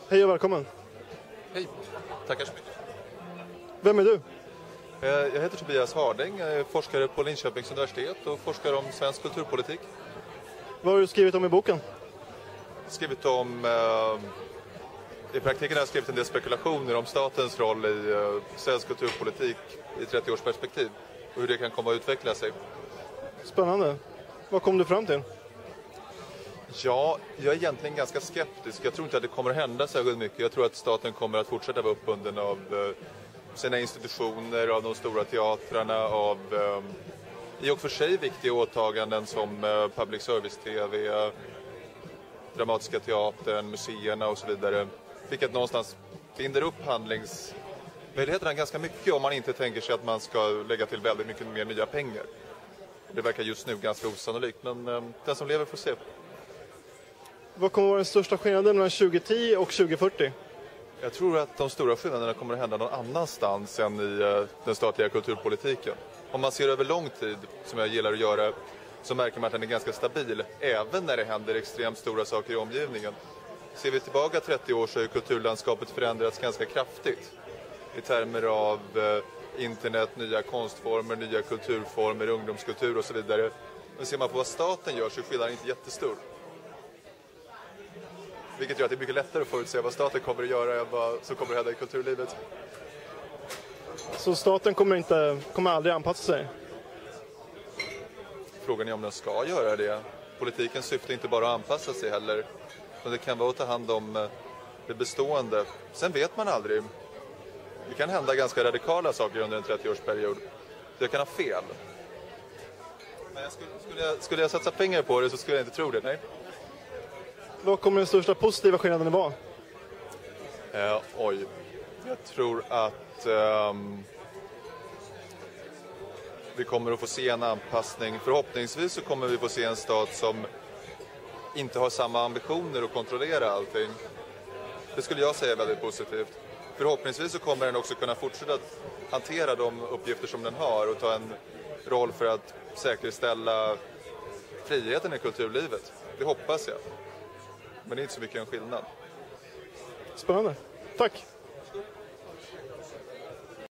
Hej och välkommen. Hej, tackar så mycket. Vem är du? Jag heter Tobias Harding, jag är forskare på Linköpings universitet och forskar om svensk kulturpolitik. Vad har du skrivit om i boken? Skrivit om, i praktiken har jag skrivit en del spekulationer om statens roll i svensk kulturpolitik i 30 års perspektiv och hur det kan komma att utveckla sig. Spännande. Vad kom du fram till? Ja, jag är egentligen ganska skeptisk. Jag tror inte att det kommer att hända särskilt mycket. Jag tror att staten kommer att fortsätta vara uppbunden av sina institutioner, av de stora teatrarna, av i och för sig viktiga åtaganden som public service-tv, Dramatiska teatern, museerna och så vidare. Vilket någonstans binder upp handlingsmöjligheterna ganska mycket om man inte tänker sig att man ska lägga till väldigt mycket mer nya pengar. Det verkar just nu ganska osannolikt, men den som lever får se. Vad kommer vara den största skillnaden mellan 2010 och 2040? Jag tror att de stora skillnaderna kommer att hända någon annanstans än i den statliga kulturpolitiken. Om man ser över lång tid, som jag gillar att göra, så märker man att den är ganska stabil, även när det händer extremt stora saker i omgivningen. Ser vi tillbaka 30 år så har kulturlandskapet förändrats ganska kraftigt. I termer av internet, nya konstformer, nya kulturformer, ungdomskultur och så vidare. Men ser man på vad staten gör så är skillnaden inte jättestor. Vilket gör att det är mycket lättare att förutse vad staten kommer att göra än vad som kommer att hända i kulturlivet. Så staten kommer aldrig anpassa sig? Frågan är om den ska göra det. Politikens syfte är inte bara att anpassa sig heller. Men det kan vara att ta hand om det bestående. Sen vet man aldrig. Det kan hända ganska radikala saker under en 30-årsperiod. Jag kan ha fel. Men skulle jag satsa pengar på det så skulle jag inte tro det, nej. Vad kommer den största positiva skillnaden att vara? Jag tror att vi kommer att få se en anpassning. Förhoppningsvis så kommer vi få se en stat som inte har samma ambitioner att kontrollera allting. Det skulle jag säga är väldigt positivt. Förhoppningsvis så kommer den också kunna fortsätta att hantera de uppgifter som den har och ta en roll för att säkerställa friheten i kulturlivet. Det hoppas jag. Men det är inte så mycket en skillnad. Spännande. Tack!